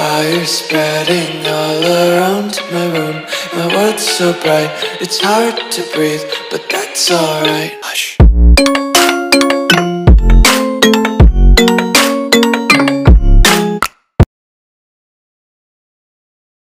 Fire spreading all around my room. My world's so bright, it's hard to breathe, but that's alright. Hush.